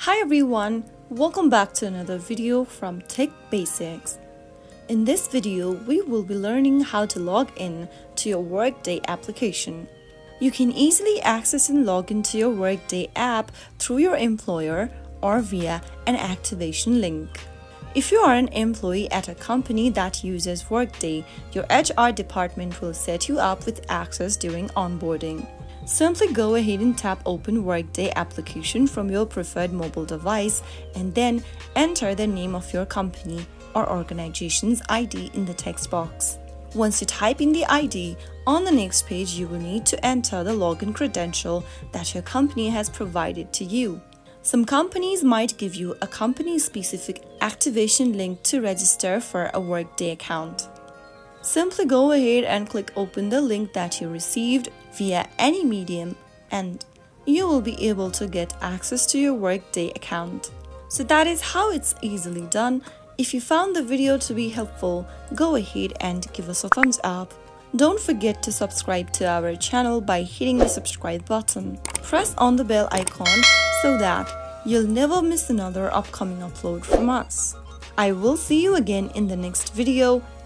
Hi everyone, welcome back to another video from Tech Basics. In this video, we will be learning how to log in to your Workday application. You can easily access and log into your Workday app through your employer or via an activation link. If you are an employee at a company that uses Workday, your HR department will set you up with access during onboarding. Simply go ahead and tap Open Workday application from your preferred mobile device and then enter the name of your company or organization's ID in the text box. Once you type in the ID, on the next page you will need to enter the login credential that your company has provided to you. Some companies might give you a company-specific activation link to register for a Workday account. Simply go ahead and click open the link that you received via any medium and you will be able to get access to your Workday account. So that is how it's easily done. If you found the video to be helpful, go ahead and give us a thumbs up. Don't forget to subscribe to our channel by hitting the subscribe button. Press on the bell icon so that you'll never miss another upcoming upload from us. I will see you again in the next video.